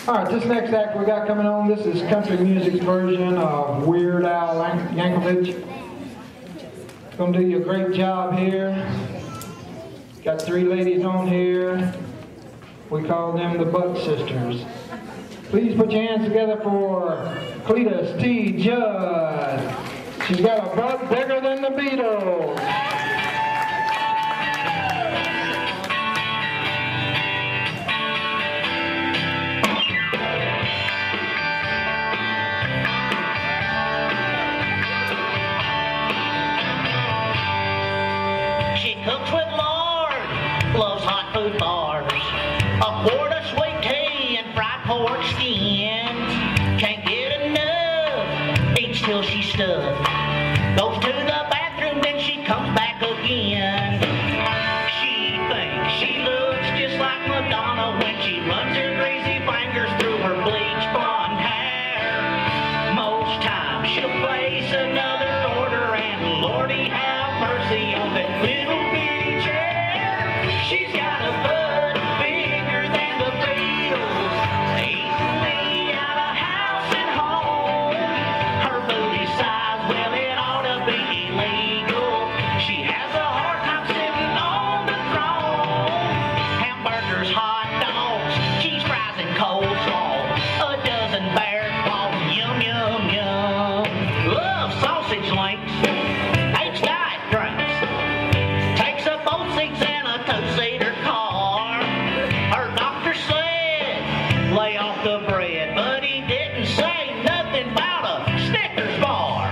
All right, this next act we got coming on, this is country music's version of Weird Al Yankovic. Gonna do you a great job here. Got three ladies on here. We call them the Butt Sisters. Please put your hands together for Cletus T. Judd. She's got a butt bigger than the Beatles. She cooks with lard, loves hot food bars, a quart of sweet tea and fried pork skins. Can't get enough, eats till she's stuffed. Goes to the bathroom, then she comes back again. She thinks she looks just like Madonna when she runs her greasy fingers through her bleach blonde hair. Most times she'll place another order and Lordy have mercy on that little bitty chair. She's got a butt bigger than the Beatles, eating me out of house and home. Her booty size, well, it ought to be illegal. She has a hard time sitting on the throne. Hamburgers, hot dogs, cheese fries and coleslaw, a dozen bear claws, yum, yum, yum. Love sausage links, hates diet drinks, takes up both seats in a two-seater car. Her doctor said, lay off the bread, but he didn't say nothing about a Snickers bar.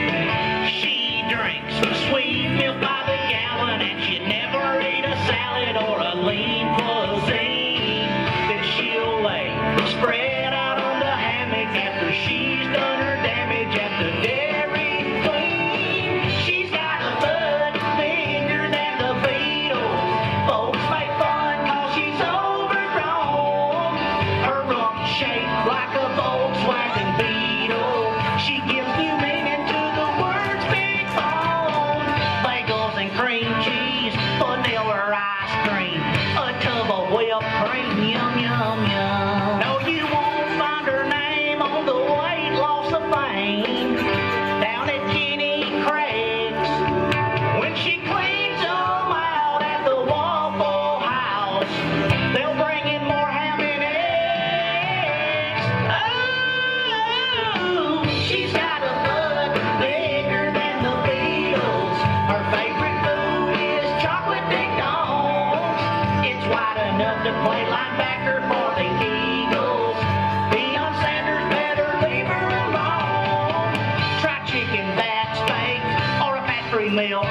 She drinks sweet milk by the gallon, and she'd never eat a salad or a lean cuisine. Then she'll lay spread out on the hammock after she's done her damage at the Dairy Queen. She's got a butt bigger than the Beatles. Folks make fun 'cause she's overgrown. Her rump's shaped like a Volkswagen Beetle. She gives new meaning to the words big bone. Bagels and cream cheese, vanilla ice cream, a tub of whipped cream, yum, yum, yum. No, you won't find her name on the weight loss of fame down at Jenny Craig's. When she cleans them out at the Waffle House, they'll bring in more ham and eggs. Oh, she's got a butt bigger than the Beatles. Her favorite food is chocolate ding-dongs. It's wide enough to play linebacker for the Eagles. Deion Sanders better leave her alone. Try chicken, that steak, or a factory meal.